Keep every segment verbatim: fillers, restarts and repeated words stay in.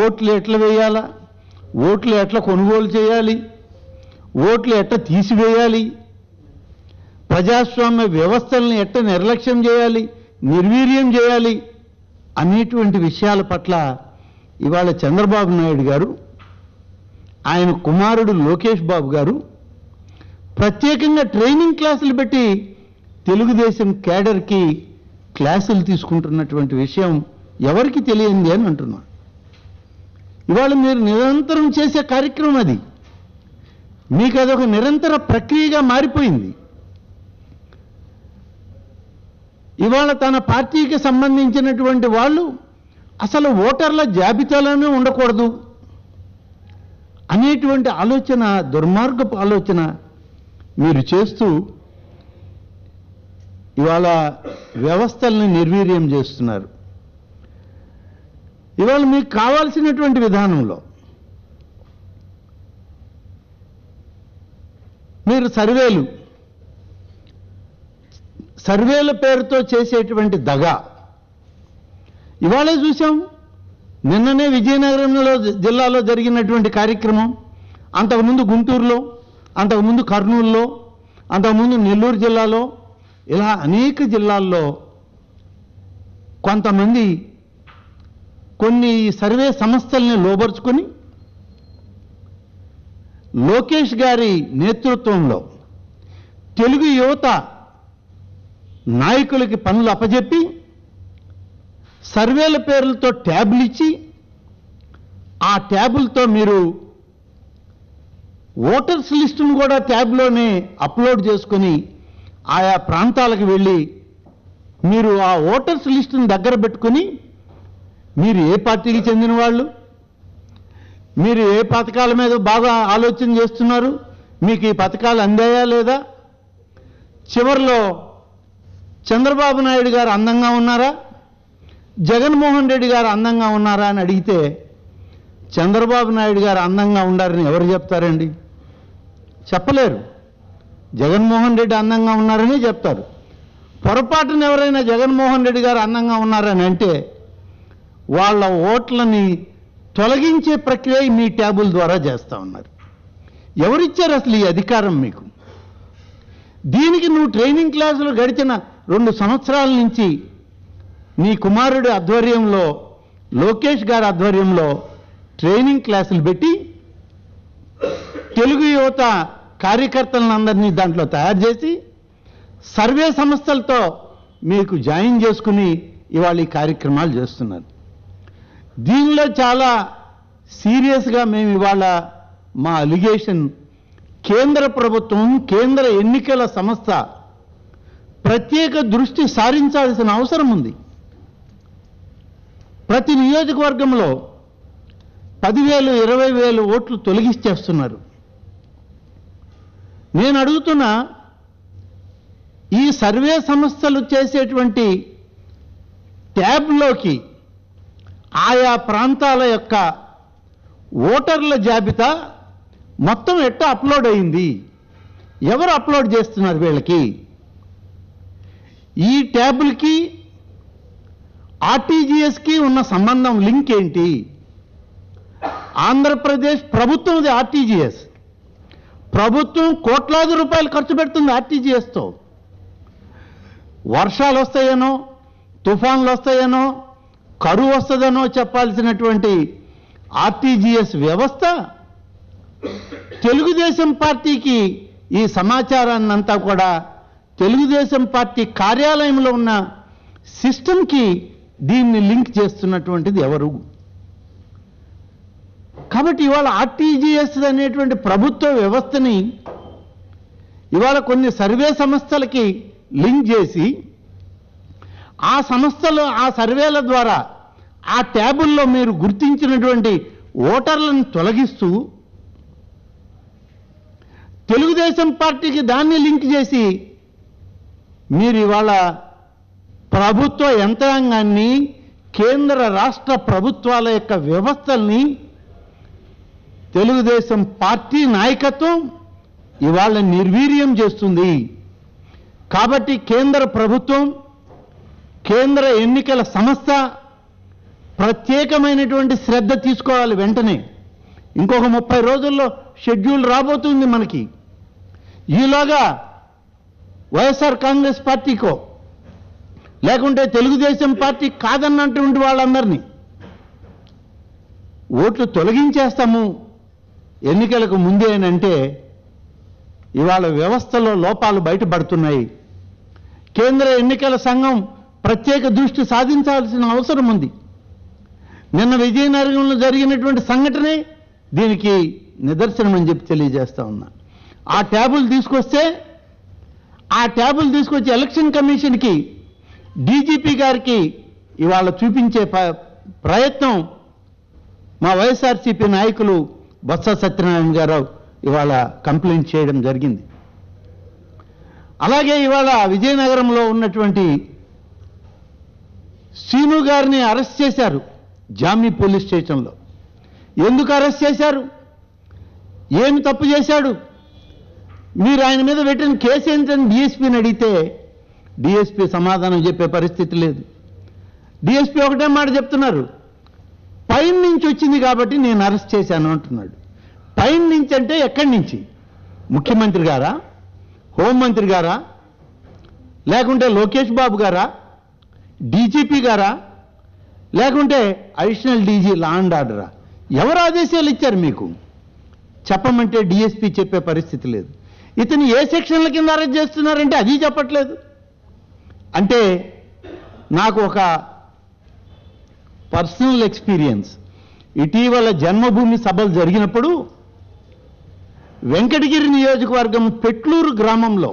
ఓట్లు ఎట్లా వేయాలా, ఓట్లు ఎట్లా కొనుగోలు చేయాలి, ఓట్లు ఎట్లా తీసివేయాలి, ప్రజాస్వామ్య వ్యవస్థల్ని ఎట్లా నిర్లక్ష్యం చేయాలి, నిర్వీర్యం చేయాలి అనేటువంటి విషయాల పట్ల ఇవాళ చంద్రబాబు నాయుడు గారు, ఆయన కుమారుడు లోకేష్ బాబు గారు ప్రత్యేకంగా ట్రైనింగ్ క్లాసులు పెట్టి తెలుగుదేశం క్యాడర్కి క్లాసులు తీసుకుంటున్నటువంటి విషయం ఎవరికి తెలియంది అని అంటున్నా. ఇవాళ మీరు నిరంతరం చేసే కార్యక్రమం అది, మీకు అదొక నిరంతర ప్రక్రియగా మారిపోయింది. ఇవాళ తన పార్టీకి సంబంధించినటువంటి వాళ్ళు అసలు ఓటర్ల జాబితాలోనే ఉండకూడదు అనేటువంటి ఆలోచన, దుర్మార్గపు ఆలోచన మీరు చేస్తూ ఇవాళ వ్యవస్థల్ని నిర్వీర్యం చేస్తున్నారు. ఇవాళ మీకు కావాల్సినటువంటి విధానంలో మీరు సర్వేలు సర్వేల పేరుతో చేసేటువంటి దగ ఇవాళే చూసాం. నిన్ననే విజయనగరంలో జిల్లాలో జరిగినటువంటి కార్యక్రమం, అంతకుముందు గుంటూరులో, అంతకుముందు కర్నూలులో, అంతకుముందు నెల్లూరు జిల్లాలో, ఇలా అనేక జిల్లాల్లో కొంతమంది కొన్ని సర్వే సంస్థల్ని లోబర్చుకొని లోకేష్ గారి నేతృత్వంలో తెలుగు యువత నాయకులకి పనులు అప్పజెప్పి సర్వేల పేర్లతో ట్యాబులు ఇచ్చి ఆ ట్యాబులతో మీరు ఓటర్స్ లిస్టును కూడా ట్యాబ్లోనే అప్లోడ్ చేసుకొని ఆయా ప్రాంతాలకు వెళ్ళి మీరు ఆ ఓటర్స్ లిస్టును దగ్గర పెట్టుకొని మీరు ఏ పార్టీకి చెందిన వాళ్ళు, మీరు ఏ పథకాల మీద బాగా ఆలోచన చేస్తున్నారు, మీకు ఈ పథకాలు అందాయా లేదా, చివరిలో చంద్రబాబు నాయుడు గారు అందంగా ఉన్నారా, జగన్మోహన్ రెడ్డి గారు అందంగా ఉన్నారా అని అడిగితే చంద్రబాబు నాయుడు గారు అందంగా ఉండారని ఎవరు చెప్తారండి? చెప్పలేరు. జగన్మోహన్ రెడ్డి అందంగా ఉన్నారని చెప్తారు. పొరపాటున ఎవరైనా జగన్మోహన్ రెడ్డి గారు అందంగా ఉన్నారని అంటే వాళ్ళ ఓట్లని తొలగించే ప్రక్రియ మీ ట్యాబుల ద్వారా చేస్తూ ఉన్నారు. ఎవరిచ్చారు అసలు ఈ అధికారం మీకు? దీనికి నువ్వు ట్రైనింగ్ క్లాసులు గడిచిన రెండు సంవత్సరాల నుంచి నీ కుమారుడి ఆధ్వర్యంలో, లోకేష్ గారి ఆధ్వర్యంలో ట్రైనింగ్ క్లాసులు పెట్టి తెలుగు యువత కార్యకర్తలందరినీ దాంట్లో తయారు చేసి సర్వే సంస్థలతో మీకు జాయిన్ చేసుకుని ఇవాళ ఈ కార్యక్రమాలు చేస్తున్నారు. దీనిలో చాలా సీరియస్గా మేము ఇవాళ మా అలిగేషన్, కేంద్ర ప్రభుత్వం, కేంద్ర ఎన్నికల సంస్థ ప్రత్యేక దృష్టి సారించాల్సిన అవసరం ఉంది. ప్రతి నియోజకవర్గంలో పదివేలు ఇరవై వేలు ఓట్లు తొలగిస్తేస్తున్నారు. నేను అడుగుతున్నా, ఈ సర్వే సంస్థలు చేసేటువంటి ట్యాబ్లోకి ఆయా ప్రాంతాల యొక్క ఓటర్ల జాబితా మొత్తం ఎట్టా అప్లోడ్ అయింది? ఎవరు అప్లోడ్ చేస్తున్నారు వీళ్ళకి? ఈ ట్యాబులకి ఆర్టీజీఎస్కి ఉన్న సంబంధం, లింక్ ఏంటి? ఆంధ్రప్రదేశ్ ప్రభుత్వంది ఆర్టీజీఎస్. ప్రభుత్వం కోట్లాది రూపాయలు ఖర్చు పెడుతుంది ఆర్టీజీఎస్తో. వర్షాలు వస్తాయనో, తుఫాన్లు వస్తాయనో, కరువు వస్తుందనో చెప్పాల్సినటువంటి ఆర్టీజీఎస్ వ్యవస్థ తెలుగుదేశం పార్టీకి ఈ సమాచారాన్నంతా కూడా తెలుగుదేశం పార్టీ కార్యాలయంలో ఉన్న సిస్టమ్కి దీన్ని లింక్ చేస్తున్నటువంటిది ఎవరు? కాబట్టి ఇవాళ ఆర్టీజీఎస్ అనేటువంటి ప్రభుత్వ వ్యవస్థని ఇవాళ కొన్ని సర్వే సంస్థలకి లింక్ చేసి ఆ సంస్థలు ఆ సర్వేల ద్వారా ఆ ట్యాబుల్లో మీరు గుర్తించినటువంటి ఓటర్లను తొలగిస్తూ తెలుగుదేశం పార్టీకి దాన్ని లింక్ చేసి మీరు ఇవాళ ప్రభుత్వ యంత్రాంగాన్ని, కేంద్ర రాష్ట్ర ప్రభుత్వాల యొక్క వ్యవస్థల్ని తెలుగుదేశం పార్టీ నాయకత్వం ఇవాళ నిర్వీర్యం చేస్తుంది. కాబట్టి కేంద్ర ప్రభుత్వం, కేంద్ర ఎన్నికల సంస్థ ప్రత్యేకమైనటువంటి శ్రద్ధ తీసుకోవాలి వెంటనే. ఇంకొక ముప్పై రోజుల్లో షెడ్యూల్ రాబోతుంది మనకి. ఈలోగా వైఎస్ఆర్ కాంగ్రెస్ పార్టీకో లేకుంటే తెలుగుదేశం పార్టీ కాదన్నటువంటి వాళ్ళందరినీ ఓట్లు తొలగించేస్తాము ఎన్నికలకు ముందే అంటే ఇవాళ వ్యవస్థలో లోపాలు బయటపడుతున్నాయి. కేంద్ర ఎన్నికల సంఘం ప్రత్యేక దృష్టి సాధించాల్సిన అవసరం ఉంది. నిన్న విజయనగరంలో జరిగినటువంటి సంఘటనే దీనికి నిదర్శనం అని చెప్పి తెలియజేస్తా ఉన్నా. ఆ ట్యాబులు తీసుకొస్తే ఆ ట్యాబులు తీసుకొచ్చి ఎలక్షన్ కమిషన్కి డీజీపీ గారికి ఇవాళ చూపించే ప్రయత్నం మా వైఎస్ఆర్సీపీ నాయకులు బొత్స సత్యనారాయణ గారు ఇవాళ కంప్లైంట్ చేయడం జరిగింది. అలాగే ఇవాళ విజయనగరంలో ఉన్నటువంటి శ్రీను గారిని అరెస్ట్ చేశారు జామి పోలీస్ స్టేషన్లో. ఎందుకు అరెస్ట్ చేశారు? ఏమి తప్పు చేశాడు? మీరు ఆయన మీద పెట్టిన కేసు ఏంటని డిఎస్పీని అడిగితే డిఎస్పీ సమాధానం చెప్పే పరిస్థితి లేదు. డిఎస్పీ ఒకటే మాట చెప్తున్నారు, పైన నుంచి వచ్చింది కాబట్టి నేను అరెస్ట్ చేశాను అంటున్నాడు. పైన నుంచి అంటే ఎక్కడి నుంచి? ముఖ్యమంత్రి గారా, హోంమంత్రి గారా, లేకుంటే లోకేష్ బాబు గారా, డీజీపీ గారా, లేకుంటే అడిషనల్ డీజీ లా అండ్ ఆర్డరా? ఎవరు ఆదేశాలు ఇచ్చారు మీకు? చెప్పమంటే డిఎస్పీ చెప్పే పరిస్థితి లేదు. ఇతను ఏ సెక్షన్ల కింద అరెస్ట్ చేస్తున్నారంటే అది చెప్పట్లేదు. అంటే నాకు ఒక పర్సనల్ ఎక్స్పీరియన్స్. ఇటీవల జన్మభూమి సభలు జరిగినప్పుడు వెంకటగిరి నియోజకవర్గం పెట్లూరు గ్రామంలో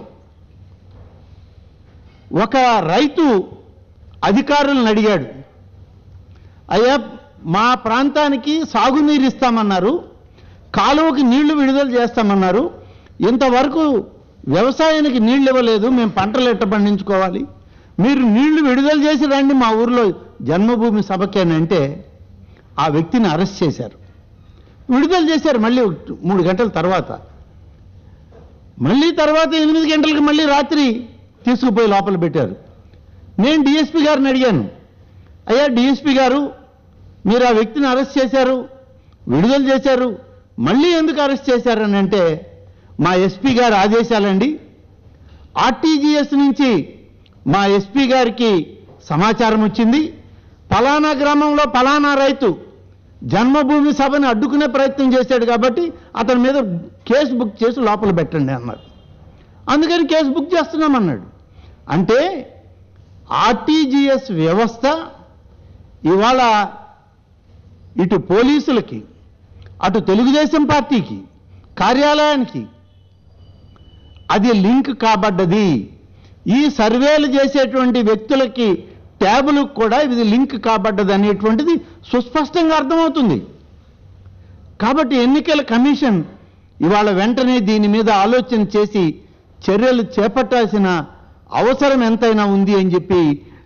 ఒక రైతు అధికారులను అడిగాడు, అయ్యా మా ప్రాంతానికి సాగునీరు ఇస్తామన్నారు, కాలువకి నీళ్లు విడుదల చేస్తామన్నారు, ఇంతవరకు వ్యవసాయానికి నీళ్లు ఇవ్వలేదు, మేము పంటలు ఎట్ట పండించుకోవాలి, మీరు నీళ్లు విడుదల చేసి రండి మా ఊర్లో జన్మభూమి సభకేనంటే ఆ వ్యక్తిని అరెస్ట్ చేశారు. విడుదల చేశారు మళ్ళీ మూడు గంటల తర్వాత. మళ్ళీ తర్వాత ఎనిమిది గంటలకు మళ్ళీ రాత్రి తీసుకుపోయి లోపల పెట్టారు. నేను డిఎస్పీ గారిని అడిగాను, అయ్యా డిఎస్పీ గారు మీరు ఆ వ్యక్తిని అరెస్ట్ చేశారు, విడుదల చేశారు, మళ్ళీ ఎందుకు అరెస్ట్ చేశారని అంటే మా ఎస్పీ గారి ఆదేశాలండి, ఆర్టీజీఎస్ నుంచి మా ఎస్పీ గారికి సమాచారం వచ్చింది, పలానా గ్రామంలో పలానా రైతు జన్మభూమి సభని అడ్డుకునే ప్రయత్నం చేశాడు కాబట్టి అతని మీద కేసు బుక్ చేసి లోపల పెట్టండి అన్నారు. అందుకని కేసు బుక్ చేస్తున్నామన్నాడు. అంటే ఆర్టీజీఎస్ వ్యవస్థ ఇవాళ ఇటు పోలీసులకి అటు తెలుగుదేశం పార్టీకి కార్యాలయానికి అది లింక్ కాబడ్డది. ఈ సర్వేలు చేసేటువంటి వ్యక్తులకి ట్యాబులకు కూడా ఇది లింక్ కాబడ్డది అనేటువంటిది సుస్పష్టంగా అర్థమవుతుంది. కాబట్టి ఎన్నికల కమిషన్ ఇవాళ వెంటనే దీని మీద ఆలోచన చేసి చర్యలు చేపట్టాల్సిన అవసరం ఎంతైనా ఉంది అని చెప్పి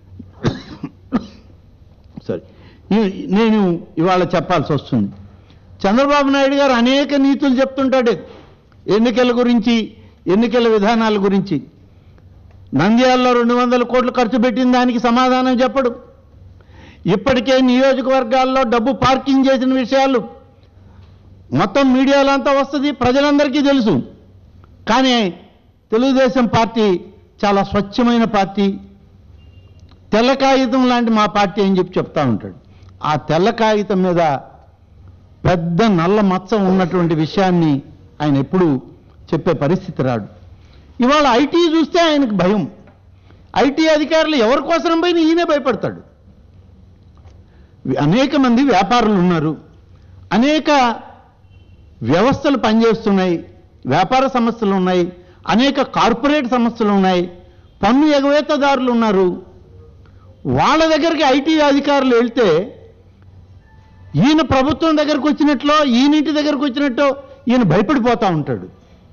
సారీ నేను ఇవాళ చెప్పాల్సి వస్తుంది. చంద్రబాబు నాయుడు గారు అనేక నీతులు చెప్తుంటాడు ఎన్నికల గురించి, ఎన్నికల విధానాల గురించి. నంద్యాలలో రెండు వందల కోట్లు ఖర్చు పెట్టిన దానికి సమాధానం చెప్పడు. ఇప్పటికే నియోజకవర్గాల్లో డబ్బు పార్కింగ్ చేసిన విషయాలు మొత్తం మీడియాలో అంతా వస్తుంది, ప్రజలందరికీ తెలుసు. కానీ తెలుగుదేశం పార్టీ చాలా స్వచ్ఛమైన పార్టీ, తెల్ల కాగితం లాంటి మా పార్టీ అని చెప్పి చెప్తా ఉంటాడు. ఆ తెల్ల కాగితం మీద పెద్ద నల్ల మచ్చ ఉన్నటువంటి విషయాన్ని ఆయన ఎప్పుడూ చెప్పే పరిస్థితి రాడు. ఇవాళ ఐటీ చూస్తే ఆయనకు భయం. ఐటీ అధికారులు ఎవరి కోసం పోయినా ఈయనే భయపడతాడు. అనేక మంది వ్యాపారులు ఉన్నారు, అనేక వ్యవస్థలు పనిచేస్తున్నాయి, వ్యాపార సంస్థలు ఉన్నాయి, అనేక కార్పొరేట్ సంస్థలు ఉన్నాయి, పన్ను ఎగవేతదారులు ఉన్నారు. వాళ్ళ దగ్గరికి ఐటీ అధికారులు వెళ్తే ఈయన ప్రభుత్వం దగ్గరకు వచ్చినట్లో, ఈయనింటి దగ్గరకు వచ్చినట్టో ఈయన భయపడిపోతూ ఉంటాడు.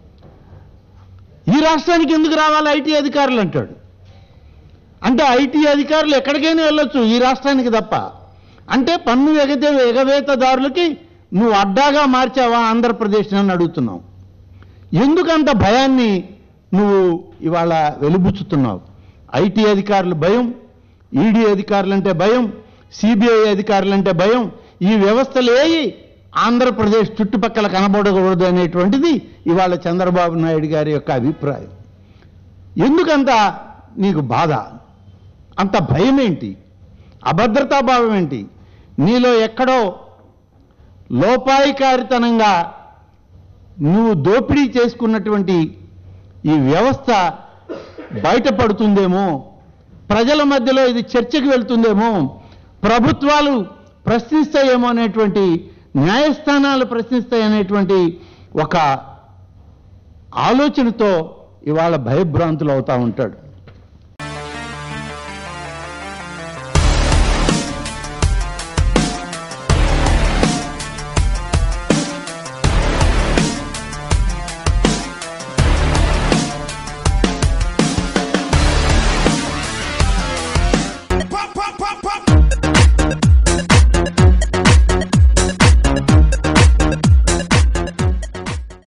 ఈ రాష్ట్రానికి ఎందుకు రావాలి ఐటీ అధికారులు అంటాడు. అంటే ఐటీ అధికారులు ఎక్కడికైనా వెళ్ళొచ్చు ఈ రాష్ట్రానికి తప్ప. అంటే పన్ను ఎగతే ఎగవేతదారులకి నువ్వు అడ్డాగా మార్చావా ఆంధ్రప్రదేశ్ అని అడుగుతున్నావు. ఎందుకంత భయాన్ని నువ్వు ఇవాళ వెలుబుచ్చుతున్నావు? ఐటీ అధికారులు భయం, ఈడీ అధికారులు అంటే భయం, సిబిఐ అధికారులంటే భయం, ఈ వ్యవస్థలేయి ఆంధ్రప్రదేశ్ చుట్టుపక్కల కనబడకూడదు అనేటువంటిది ఇవాళ చంద్రబాబు నాయుడు గారి యొక్క అభిప్రాయం. ఎందుకంత నీకు బాధ, అంత భయం ఏంటి, అభద్రతాభావం ఏంటి? నీలో ఎక్కడో లోపాయికారితనంగా నువ్వు దోపిడీ చేసుకున్నటువంటి ఈ వ్యవస్థ బయటపడుతుందేమో, ప్రజల మధ్యలో ఇది చర్చకు వెళ్తుందేమో, ప్రభుత్వాలు ప్రశ్నిస్తాయేమో అనేటువంటి, న్యాయస్థానాలు ప్రశ్నిస్తాయనేటువంటి ఒక ఆలోచనతో ఇవాళ భయభ్రాంతులు అవుతా ఉంటాడు.